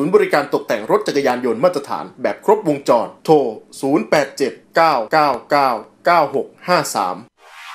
ย์บริการตกแต่งรถจักรยานยนต์มาตรฐานแบบครบวงจรโทร0879999653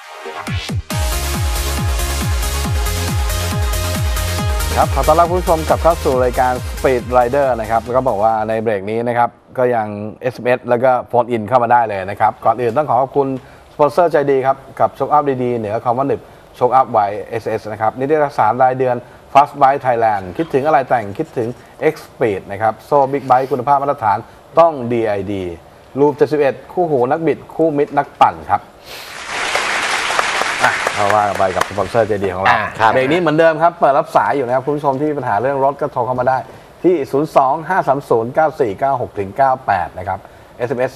ครับขอต้อนรับคุณผู้ชมกลับเข้าสู่รายการ Speed Rider นะครับแล้วก็บอกว่าในเบรกนี้นะครับก็ยัง SMS แล้วก็โฟนอินเข้ามาได้เลยนะครับก่อนอื่นต้องขอขอบคุณสปอนเซอร์ใจดีครับกับโชคอัพดีๆเหนือคำว่าหนึบโชคอัพไว SS นะครับนิตยสารรายเดือน Fast Bike Thailand คิดถึงอะไรแต่งคิดถึง X-Speed นะครับโซ่บิ๊กไบค์คุณภาพมาตรฐานต้อง DID รูป71คู่หูนักบิดคู่มิตรนักปั่นครับเราว่าไปกับสปอนเซอร์ใจดีของเราเบรกนี้เหมือนเดิมครับเปิดรับสายอยู่นะครับคุณผู้ชมที่มีปัญหาเรื่องรถก็โทรเข้ามาได้ที่ 02-530-9496-98 นะครับ SMS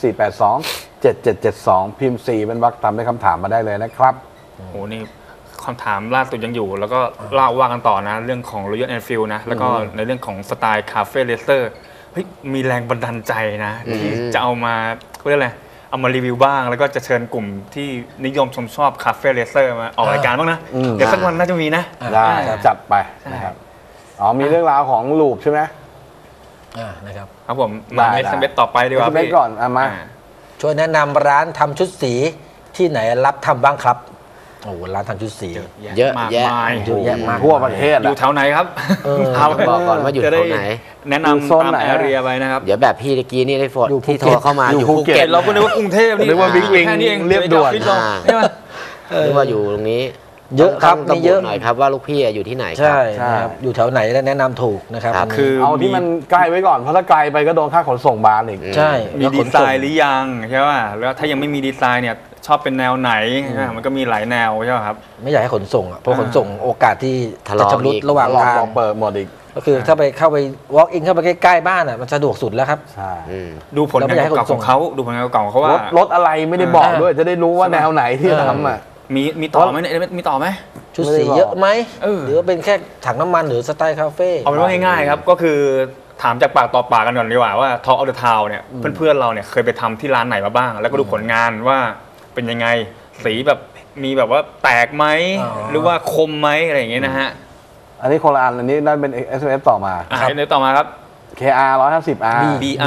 482-7772 พิมพ์ 4 เป็นวรรคตามด้วยคำถามมาได้เลยนะครับโอ้โหนี่คำถามล่าสุดยังอยู่แล้วก็เล่าว่ากันต่อนะเรื่องของ Royal Enfield นะแล้วก็ในเรื่องของสไตล์คาเฟ่เลเซอร์เฮ้ยมีแรงบันดาลใจนะที่จะเอามาเรียกอะไรเอามารีวิวบ้างแล้วก็จะเชิญกลุ่มที่นิยมชอบคาเฟ่เลเซอร์มาออกรายการบ้างนะเดี๋ยวสักวันน่าจะมีนะได้จัดไปนะครับมีเรื่องราวของลูปใช่ไหมนะครับครับผมมาในสเปซต่อไปดีกว่าพี่ก่อนมาช่วยแนะนำร้านทำชุดสีที่ไหนรับทำบ้างครับโอ้ร้านทำชุดสีเยอะแยะมากทั่วประเทศอยู่แถวไหนครับบอกก่อนว่าอยู่แถวไหนแนะนำตามแอเรียไปนะครับเดี๋ยวแบบพี่ตะกี้นี่ได้โฟนที่โทรเข้ามาอยู่ภูเก็ตเราก็นึกว่ากรุงเทพนี่นึกว่าบิ๊กวิงเรียบด่วนนึกว่าอยู่ตรงนี้เยอะครับมีเยอะหน่อยครับว่าลูกพี่อยู่ที่ไหนใช่ครับอยู่แถวไหนแล้วแนะนำถูกนะครับคือเอาที่มันใกล้ไว้ก่อนเพราะถ้าไกลไปก็โดนค่าขนส่งบานอีกใช่มีดีไซน์หรือยังใช่ป่ะแล้วถ้ายังไม่มีดีไซน์เนี่ยชอบเป็นแนวไหนมันก็มีหลายแนวใช่ป่ะครับไม่อยากให้ขนส่งเพราะขนส่งโอกาสที่จะชำรุดระหว่างทางเปิดหมดอีกก็คือถ้าไปเข้าไป walk in เข้าไปใกล้ๆบ้านมันสะดวกสุดแล้วครับใช่ดูผลงานเก่าของเขาดูผลงานเก่าของเขาว่ารถอะไรไม่ได้บอกด้วยจะได้รู้ว่าแนวไหนที่ทำมีต่อไหมมีต่อไหมชุดสีเยอะไหมหรือว่าเป็นแค่ถังน้ำมันหรือสไตล์คาเฟ่เอาเป็นว่าง่ายๆครับก็คือถามจากปากต่อปากกันก่อนดีกว่าว่า Talk of the Town เนี่ยเพื่อนๆเราเนี่ยเคยไปทำที่ร้านไหนมาบ้างแล้วก็ดูผลงานว่าเป็นยังไงสีแบบมีแบบว่าแตกไหมหรือว่าคมไหมอะไรอย่างเงี้ยนะฮะอันนี้คนละอันนี้นั่นเป็น SMS ต่อมาครับต่อมาครับ KR 150R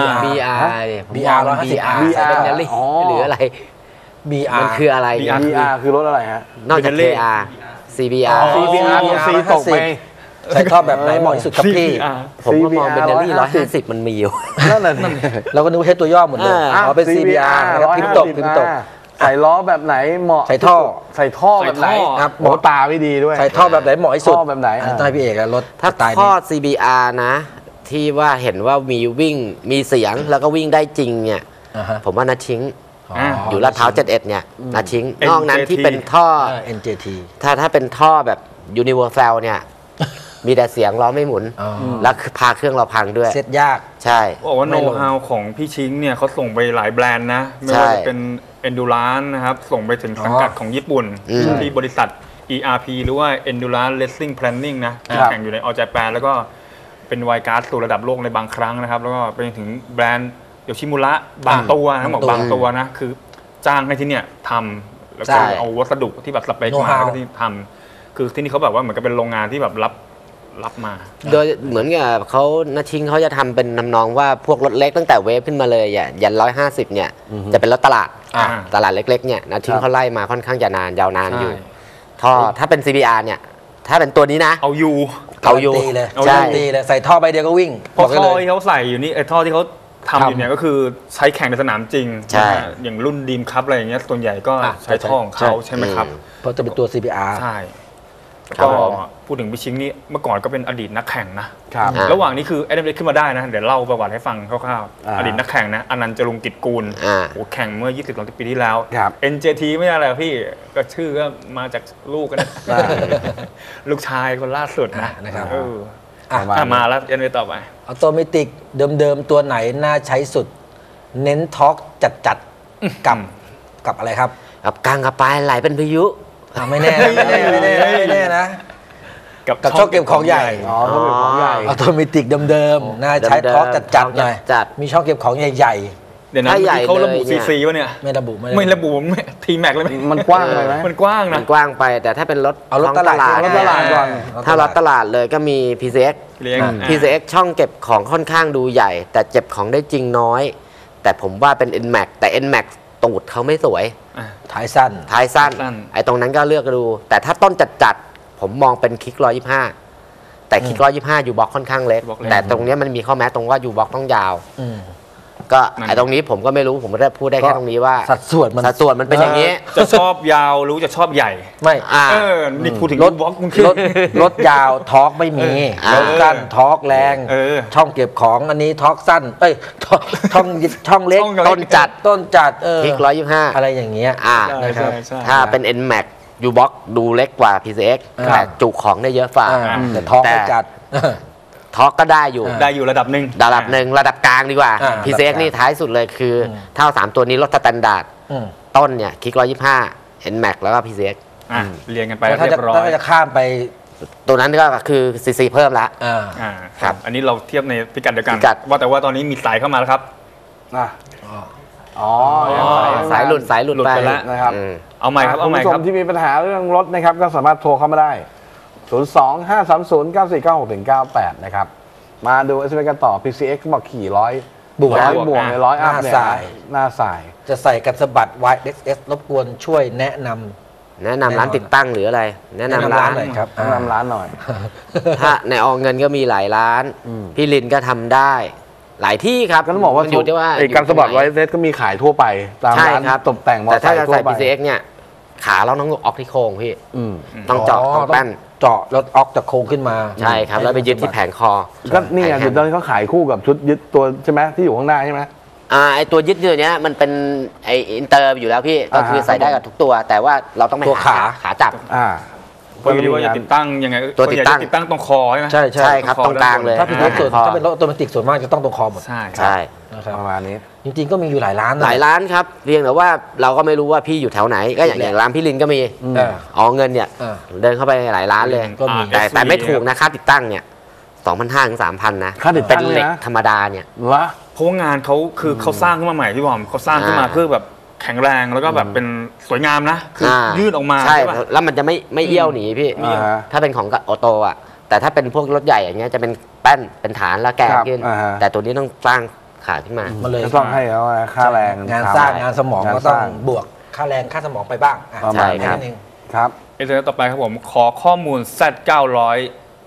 BR 150R หรืออะไร BR มันคืออะไร BR คือรถอะไรฮะนอกจาก KR CBR ตัว C ตกไปใส่ท่อแบบไหนเหมาะที่สุดครับพี่ผมก็มองเป็นBenelli 150มันมีอยู่นั่นแหละเราก็นึกว่าใช้ตัวย่อหมดเลยเป็น CBR พิมพ์ตกใส่ล้อแบบไหนเหมาะใส่ท่อแบบไหนครับหมอตาไม่ดีด้วยใส่ท่อแบบไหนเหมาะที่สุดท่อแบบไหนต้องให้พี่เอกรถถ้าท่อ CBR นะที่ว่าเห็นว่ามีวิ่งมีเสียงแล้วก็วิ่งได้จริงเนี่ยผมว่านาชิงอยู่ลาดพร้าว71เนี่ยนาชิงนอกนั้นที่เป็นท่อ NJT ถ้าเป็นท่อแบบ Universal เนี่ยมีแต่เสียงล้อไม่หมุนแล้วพาเครื่องเราพังด้วยเซ็ตยากใช่บอกว่าโน้ตฮาวของพี่ชิงเนี่ยเขาส่งไปหลายแบรนด์นะไม่ว่าจะเป็น Endurance นะครับส่งไปถึงสังกัดของญี่ปุ่นที่บริษัท ERP หรือว่า Endurance Racing Planning นะที่แข่งอยู่ใน All Japan แล้วก็เป็นไวการ์ดสู่ระดับโลกในบางครั้งนะครับแล้วก็ไปถึงแบรนด์โยชิมุระบางตัวนะบอกบางตัวนะคือจ้างให้ที่เนี่ยทำแล้วก็เอาวัสดุที่แบบสเปคมาแล้วที่ทำคือที่นี่เขาแบบว่าเหมือนกับเป็นโรงงานที่แบบรับมาโดยเหมือนกับเขานาชิงเขาจะทำเป็นนำนองว่าพวกรถเล็กตั้งแต่เวฟขึ้นมาเลยยัน150เนี่ยจะเป็นรถตลาดเล็กๆเนี่ยนาชิงเขาไล่มาค่อนข้างจะยาวนานอยู่ท่อถ้าเป็น CBR เนี่ยถ้าเป็นตัวนี้นะเอาอยู่เลยใช่ใส่ท่อใบเดียวก็วิ่งเพราะท่อที่เขาใส่อยู่นี่ไอ้ท่อที่เขาทำอยู่เนี่ยก็คือใช้แข่งในสนามจริงอย่างรุ่นดีมคัพอะไรอย่างเงี้ยส่วนใหญ่ก็ใช้ท่อของเขาใช่ไหมครับเพราะจะเป็นตัว CBR ใช่ก็พูดถึงพี่ชิงนี่เมื่อก่อนก็เป็นอดีตนักแข่งนะระหว่างนี้คือไอ้เด็กขึ้นมาได้นะเดี๋ยวเล่าประวัติให้ฟังคร่าวๆอดีตนักแข่งนะอนันต์จรุงกิจกูลโอ้แข่งเมื่อ 20-30 ปีที่แล้ว NJT ไม่ใช่อะไรพี่ก็ชื่อก็มาจากลูกกันนะลูกชายคนล่าสุดนะครับมาแล้วยันไปต่อไปออโตเมติกเดิมๆตัวไหนน่าใช้สุดเน้นทอร์กจัดกับอะไรครับกับกลางกับปลายไหลเป็นพายุไม่แน่นะกับช่องเก็บของใหญ่ช่องเก็บของใหญ่ออโตเมติกเดิมๆน่าใช้ทอร์กจัดหน่อยมีช่องเก็บของใหญ่ๆเดี๋ยวนะถ้าใหญ่เขาระบุเลยเนี่ยซีวะเนี่ยไม่ระบุไม่ระบุทีแม็กเลยไหมมันกว้างไปไหมมันกว้างนะมันกว้างไปแต่ถ้าเป็นรถเอารถท้งตลาดรถตลาดก่อนถ้ารถตลาดเลยก็มี PCX เลี้ยง PCX ช่องเก็บของค่อนข้างดูใหญ่ แต่เก็บของได้จริงน้อย แต่ผมว่าเป็น NMAX แต่ NMAX ตูดเขาไม่สวยท้ายสั้นท้ายสั้นสั้นไอ้ตรงนั้นก็เลือกดู แต่ถ้าต้นจัดๆผมมองเป็นคลิก125แต่คลิก125ยูบ็อกค่อนข้างเล็กบ็อกเล็กแต่ตรงเนี้ยมันมีข้อแม้ตรงว่ายูบ็อกต้องยาวอืมก็นั่นไอ้ตรงนี้ผมก็ไม่รู้ผมก็ได้พูดได้แค่ตรงนี้ว่าสัดส่วนมันสัดส่วนมันเป็นอย่างนี้จะชอบยาวรู้จะชอบใหญ่ไม่อ่านี่พูดถึงรถบล็อกมึงรถยาวทอร์กไม่มีเออรถสั้นทอร์กแรง ช่องเก็บของอันนี้ทอร์กสั้น เอ้ยช่องเล็กช่องเล็กต้นจัดคลิก125 อะไรอย่างเงี้ยอ่านะครับใช่ถ้าเป็น NMAX U Box ดูเล็กกว่า PCX แต่จุของได้เยอะฝ่าแต่ทอร์กไม่จัดทอร์กก็ได้อยู่ได้อยู่ระดับหนึ่งระดับหนึ่งระดับกลางดีกว่าอ่า PCX นี่ท้ายสุดเลยคือเท่า3ตัวนี้รถสแตนดาร์ดอืมต้นเนี่ยคลิก125 NMAX แล้วก็ PCX เรียงกันไปแล้วถ้าเรีจะยบร้อถ้าย จะข้ามไปตัวนั้นก็คือ CC เพิ่มละครับ อันนี้เราเทียบในพิกัดเดียวกันพิกัดว่าแต่ว่าตอนนี้มีสายเข้ามาแล้วครับอ่ะอ๋อสายหลุดหลุดไปแล้วนะครับอืมเอาใหม่ครับ เอาใหม่ณผู้คชรับมที่มีปัญหาเรื่องรถนะครับ ก็สามารถโทรเข้ามาได้ 02-530-9496-98 นะครับ มาดู SMS กันต่อ PCX บอกขี่100 บวก 100 บวกใน100 อัพเนี่ยหน้าสายหน้าสายจะใส่กับสะบัด YXS รบกวนช่วยแนะนำแนะนำร้านติดตั้งหรืออะไร แนะนำร้านหน่อยครับแนะนำร้านหน่อยถ้าในอเงินก็มีหลายร้าน พี่ลินก็ทำได้ หลายที่ครับก็ต้องบอกว่ามันอยู่ที่ว่าไอ้การสะบัดไวเซตก็มีขายทั่วไป ตามใช่ร้านครับตกแต่งมอแต่เตอร์ไซถ้าจะค์ทั่ใส่วไป PCX เนี่ยขาเราต้องออกที่โค้งพี่อืมต้องเจาะต้องแป้นเจาะแล้วออกจากโครงขึ้นมาใช่ครับ แล้วไปยึดที่แผงคอก็นี่ไงเดี๋ยวตอนนี้เขาขายคู่กับชุดยึดตัวใช่ไหมที่อยู่ข้างหน้าใช่ไหมไอตัวยึดตัวเนี้ยมันเป็นไออินเตอร์อยู่แล้วพี่ก็คือใส่ได้กับทุกตัว แต่ว่าเราต้องไปตัวหาขาจับพออยู่ที่ว่าจะติดตั้งยังไงตัวติดตั้งติดตั้งตรงคอใช่ไหมใช่ใช่ครับตรงกลางเลยถ้าเป็นรถส่วนคอถ้าเป็นรถออโตเมติกส่วนมากจะต้องตรงคอหมดใช่ใช่นะครับประมาณนี้จริงๆก็มีอยู่หลายร้านนะหลายร้านครับเพียงแต่ว่าเราก็ไม่รู้ว่าพี่อยู่แถวไหนก็อย่างร้านพี่ลินก็มีเออเงินเนี่ยเออเดินเข้าไปหลายร้านเลยก็มีแต่ไม่ถูกนะค่าติดตั้งเนี่ย2,500 ถึง 3,000 นะค่าติดตั้งเป็นเหล็กเลยนะธรรมดาเนี่ยวะเพราะว่างานเขาคือเขาสร้างขึ้นมาใหม่พี่บอมเขาสร้างขึ้นมาเพื่อแบบแข็งแรงแล้วก็แบบเป็นสวยงามนะคือยืดออกมาใช่ป่ะแล้วมันจะไม่เอี้ยวหนีพี่อ่าฮะถ้าเป็นของออโต้อะแต่ถ้าเป็นพวกรถใหญ่อย่างเงี้ยจะเป็นแป้นเป็นฐานแล้วแกนครับขึ้นอ่าฮะแต่ตัวนี้ต้องสร้างขาขึ้นมามาเลยก็ต้องให้เขาค่าแรงงานสร้างงานสมองงานก็ต้องสร้างบวกค่าแรงค่าสมองไปบ้างอ่ะประมาณใช่ครับนิดนึงครับเอเจนต์ต่อไปครับผมขอข้อมูล Z900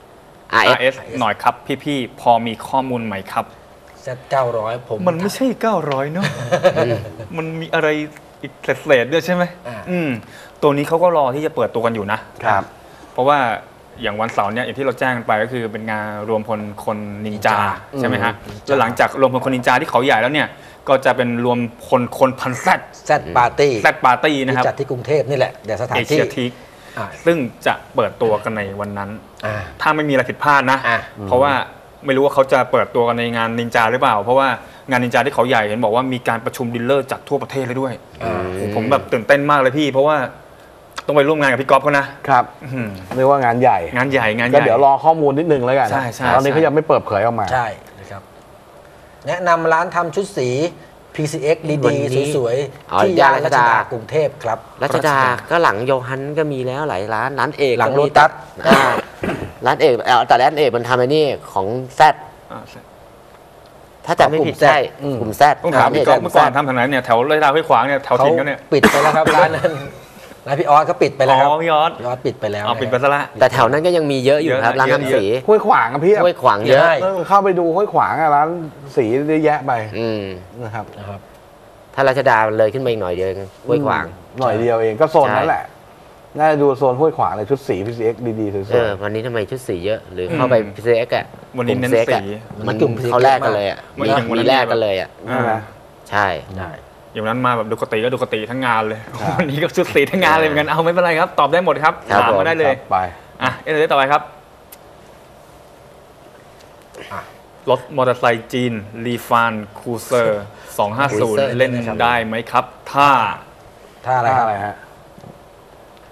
RS RS หน่อยครับพี่ๆพอมีข้อมูลไหมครับ Z900 ผมมันไม่ใช่ 900 เนอะมันมีอะไรอีกเศษๆด้วยใช่ไหมอ่าตัวนี้เขาก็รอที่จะเปิดตัวกันอยู่นะครับเพราะว่าอย่างวันเสาร์เนี่ยอย่างที่เราแจ้งกันไปก็คือเป็นงานรวมพลคนนินจาใช่ไหมฮะแล้วหลังจากรวมพลคนนินจาที่เขาใหญ่แล้วเนี่ยก็จะเป็นรวมพลคนพันแซดแซดปาร์ตี้แซดปาร์ตี้นะครับจัดที่กรุงเทพนี่แหละเดี๋ยวสถานเอเชีที่ยทีกอ่าซึ่งจะเปิดตัวกันในวันนั้นอ่าถ้าไม่มีอะไรผิดพลาดนะอ่ะเพราะว่าไม่รู้ว่าเขาจะเปิดตัวกันในงานนินจาหรือเปล่า เพราะว่างานนินจาที่เขาใหญ่เห็นบอกว่ามีการประชุมดีลเลอร์จากทั่วประเทศเลยด้วย ผมแบบตื่นเต้นมากเลยพี่ เพราะว่าต้องไปร่วมงานกับพี่ก๊อฟเขานะครับเรียกว่างานใหญ่งานใหญ่งานใหก็ญ่เดี๋ยวรอข้อมูลนิดนึงแล้วกันใช่ใช่ตอนนี้เขายังไม่เปิดเผยออกมาใช่นะครับ แนะนำร้านทำชุดสี PCX วันดีนี้ๆ สวยอ๋อๆ ที่ย่านย่านรัรัชชดาดากรุงเทพครับรัชดาก็หลังโยฮันก็มีแล้วหลายร้านร้านเอกหลังก็มีโลตัสร้านเอกแต่ร้านเอกมันทำไอ้นี่ของแซดอ่าถ้าจำไม่ผิดกลุ่ม Z ใช่กลุ่มแซดต้องถามพี่ก๊อฟเมื่อก่อนทำทางไหนเนี่ยแถวเลยดาวห้วยขวางเนี่ยแถวเขาถิ่นกันเนี่ยปิดไปแล้วครับ ร้านนั้นร้านพี่ออสเขาปิดไปแล้วครับอ๋อพี่ออสพี่ออสปิดไปแล้วเอาปิดไปซะละแต่แถวนั้นก็ยังมีเยอะอยู่ครับเยอะนะร้านเยอะทำสีห้วยขวางอะพี่ห้วยขวางเยอะใช่เข้าไปดูห้วยขวางอะร้านสีเยอะแยะไปอืมนะครับนะครับถ้ารัชดาเลยขึ้นไปอีกหน่อยเดียวห้วยขวางหน่อยเดียวเองก็โซนนั้นแหละ น่าจะดูโซนห้วยขวางเลยชุดสี PCX ดีๆสวยวันนี้ทำไมชุดสีเยอะ หรือเข้าไป PCX อะวันนี้เน้นกลุ่ม PCX สีอะมันกลุ่ม PCX เขาแลกกันเลยอะมากมีแลกกันเลยอะๆใช่ไหมใช่ได้อย่างนั้นมาแบบดูกติก็ดูกติทั้งงานเลย วันนี้ก็ชุดสีทั้งงานเลยเหมือนกันเอาไม่เป็นไรครับ ตอบได้หมดครับถามมาได้เลยไปอ่ะเอเดต่อไปครับ รถมอเตอร์ไซค์จีนรีฟานคูเซอร์250 เล่นได้ไหมครับ ถ้าถ้าอะไรถ้าครับอะไรฮะ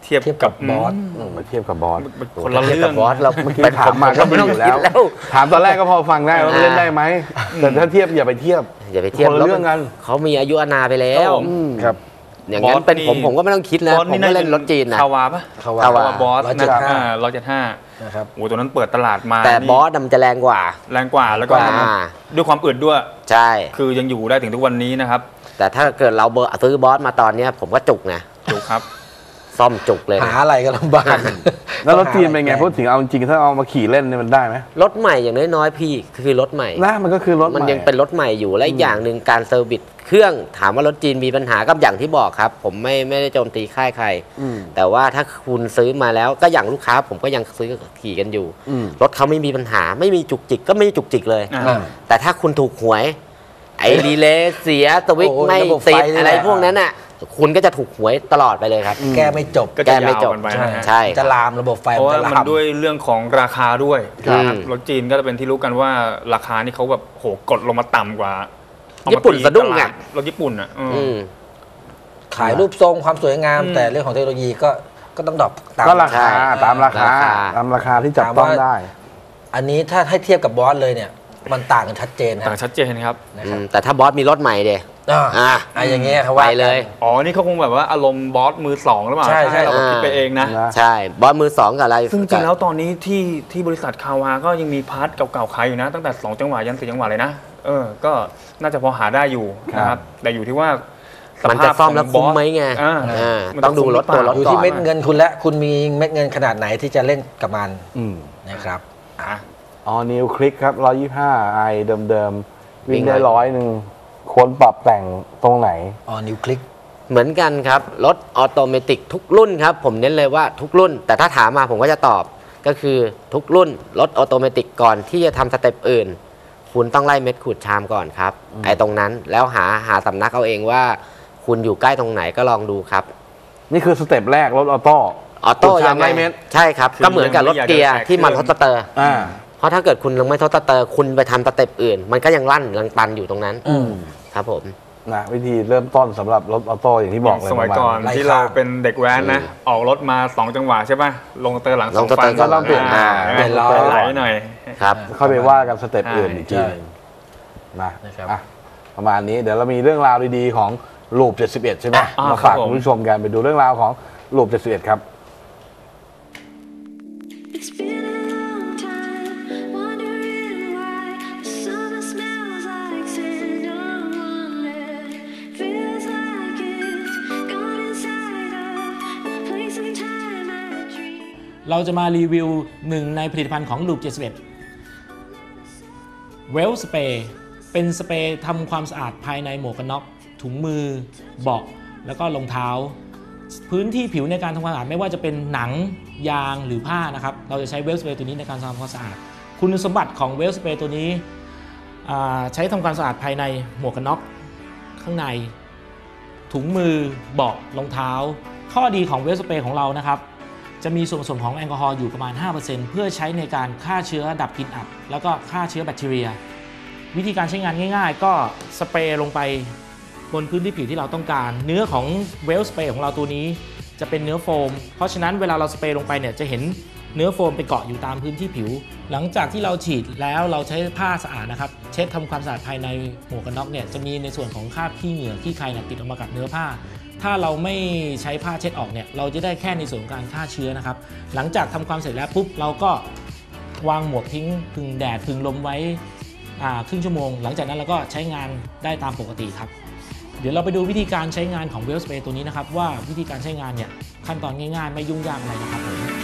เทียบกับบอสมาเทียบกับบอสคนละเทียบเรื่กัอบ งบอสเราเมื่อกี้ถามมาก็ไม่อยู่แล้ว ถามตอนแรกก็พอฟังได้ว่าเล่นได้ไหมแต่ถ้าเทียบอย่าไปเทียบอย่าไปเทียบคนละเรื่องกันเขามีอายุอานาไปแล้ครับวผมครับอย่างนั้นเป็นผมก็ไม่ต้องคิดนะบอสผมก็เล่นรถจีนนะคาวาปะคาวาคาวาบอสนะ 175 175 นะครับโอ้ตัวนั้นเปิดตลาดมาแต่นี่บอสมันจะแรงกว่าแรงกว่าแล้วก็อ่าด้วยความอึดด้วยใช่คือยังอยู่ได้ถึงทุกวันนี้นะครับแต่ถ้าเกิดเราซื้อบอสมาตอนเนี้ยผมก็จุกไงถูกครับซ่อมจุกเลยหานะอะไรก็ลำบากแล้วรถจีนเป็นไงพูดถึงเอาจริงๆถ้าเอามาขี่เล่นเนี่ยมันได้ไหมรถใหม่อย่างน้อยๆพี่คือรถใหม่นะมันก็คือรถมันใหม่ยังเป็นรถใหม่อยู่และอีกอย่างหนึ่งการเซอร์วิสเครื่องถามว่ารถจีนมีปัญหาก็อย่างที่บอกครับ ผมไม่ได้โจมตีค่ายใครอืมแต่ว่าถ้าคุณซื้อมาแล้วก็อย่างลูกค้าผมก็ยังซื้อขี่กันอยู่อืมรถเขาไม่มีปัญหาไม่มีจุกจิกก็ไม่มีจุกจิกเลยอ่าแต่ถ้าคุณถูกหวย ไอ้รีเลย์เสียสวิตช์โอ้ยไม่ระบบติดไฟนี่อะไรแหละพวกนั้นน่ะคุณก็จะถูกหวยตลอดไปเลยครับแก้ไม่จบก็แก้จะไม่ยาวจบกันไปนะฮะใช่จะลามระบบไฟเพราะว่าจะมันลามด้วยเรื่องของราคาด้วยครับนะครับรถจีนก็จะเป็นที่รู้กันว่าราคานี่เขาแบบโหกดลงมาต่ำกว่าเอามาญี่ปุ่นสะดุ้งตีตลาอ่ะรถญี่ปุ่นอ่ะอืมขายรูปทรงความสวยงามอืมแต่เรื่องของเทคโนโลยีก็ต้องดรอปตามก็ราใช่คาตามราคาราคาตามราคาที่จับต้องได้อันนี้ถ้าให้เทียบกับบอสเลยเนี่ย มันต่างกันชัดเจนต่างฮะชัดเจนครับนะครับแต่ถ้าบอสมีรถใหม่เดอ่าอย่างเงี้ยเขาไปว่ากันเลยอ๋อ นี่เขาคงแบบว่าอารมณ์บอสมือสองหรือเปล่าใช่ใช่เราก็คิดไปเองนะนะใช่ บอสมือสองกับอะไรซึ่งจริงแล้วตอนนี้ที่บริษัทคาวาก็ยังมีพาร์ทเก่าๆขายอยู่นะ ตั้งแต่ 2 จังหวะยัน4 จังหวะเลยนะ ก็น่าจะพอหาได้อยู่นะครับ แต่อยู่ที่ว่าสมันภาจะพซ่อมแล้วขงคุ้มไหมไงอ่า มันจะต้องดูรถคุ้มหรือตัวเปล่ารถอยู่ก่อที่นเม็ดเงินคุณและคุณมีเม็ดเงินขนาดไหนที่จะเล่นกับมันอืมนะครับอ่ะออนิวคลิกครับ125ไอเดิมๆ วิ่งได้วิ่ง 100ควรปรับแต่งตรงไหนออนิวคลิกเหมือนกันครับ รถออโตเมติกทุกรุ่นครับ ผมเน้นเลยว่าทุกรุ่น แต่ถ้าถามมาผมก็จะตอบก็คือทุกรุ่น รถออโตเมติกก่อนที่จะทำสเต็ปอื่น คุณต้องไล่เม็ดขูดชามก่อนครับ ไอ้ตรงนั้นแล้วหาสำนักเอาเองว่า คุณอยู่ใกล้ตรงไหนก็ลองดูครับนี่คือสเต็ปแรกรถออโต้ออโต้ขูดชามยังไงไล่เม็ดใช่ครับคือก็เหมือนกับรถเกียร์ยังไม่อยากจะที่มันแตะทดสเตอร์อ่าเพราะถ้าเกิดคุณยังไม่ทดสเตอร์ คุณไปทำสเต็ปอื่น มันก็ยังลั่นยังตันอยู่ตรงนั้นครับผมนะวิธีเริ่มต้นสำหรับรถออโต้อย่างที่บอกเลยสมัยก่อนประาณไล่ที่ข้ามเราเป็นเด็กแว้นนะ ออกรถมา 2 จังหวะใช่ป่ะ ลงเตอร์หลังลงสเตอร์ฟันก็ต้องเปลี่ยนเปลี่ยนล้อไหลหน่อยครับค่อยไปว่ากันสเต็ปอื่นอีกทีใช่นะนะครับอ่ะประมาณนี้เดี๋ยวเรามีเรื่องราวดีๆของลูป71 ใช่ไหมอ่ะมาครัฝาบกผมคุณผู้ชมกันไปดูเรื่องราวของลูป71 ครับ It's been a long time, wondering why the summer smells like sand on wonder. Feels like it's gone inside of a place and time I dream. เราจะมารีวิวหนึ่งในผลิตภัณฑ์ของ Loop 71 Well Spray เป็นสเปรย์ทำความสะอาดภายในหมวกกันน็อกถุงมือเบาะแล้วก็รองเท้า พื้นที่ผิวในการทำความสะอาดไม่ว่าจะเป็นหนังยางหรือผ้านะครับเราจะใช้ Well Spray ตัวนี้ในการทำความสะอาดคุณสมบัติของ Well Spray ตัวนี้ใช้ทำความสะอาดภายในหมวกกันน็อกข้างในถุงมือเบาะรองเท้า ข้อดีของ Well Spray ของเรานะครับจะมีส่วนผสมของแอลกอฮอล์อยู่ประมาณ 5% เพื่อใช้ในการฆ่าเชื้อดับกลิ่นอับแล้วก็ฆ่าเชื้อแบคทีเรีย วิธีการใช้งานง่ายๆ ก็สเปรย์ลงไปบนพื้นที่ผิวที่เราต้องการ เนื้อของเวลสเปรย์ของเราตัวนี้จะเป็นเนื้อโฟมเพราะฉะนั้นเวลาเราสเปรย์ลงไปเนี่ยจะเห็นเนื้อโฟมไปเกาะอยู่ตามพื้นที่ผิว หลังจากที่เราฉีดแล้วเราใช้ผ้าสะอาดนะครับเช็ดทำความสะอาดภายในหมวกกันน็อกเนี่ยจะมีในส่วนของคราบขี้เหงื่อขี้ใครติดออกมากับเนื้อผ้า ถ้าเราไม่ใช้ผ้าเช็ดออกเนี่ยเราจะได้แค่ในส่วนของการฆ่าเชื้อนะครับหลังจากทำความเสร็จแล้วปุ๊บเราก็วางหมวกทิ้งพึ่งแดดพึ่งลมไว้ครึ่งชั่วโมงหลังจากนั้นเราก็ใช้งานได้ตามปกติครับเดี๋ยวเราไปดูวิธีการใช้งานของเวลสเปรย์ตัวนี้นะครับว่าวิธีการใช้งานเนี่ยขั้นตอนง่ายๆไม่ยุ่งยากอะไรนะครับผม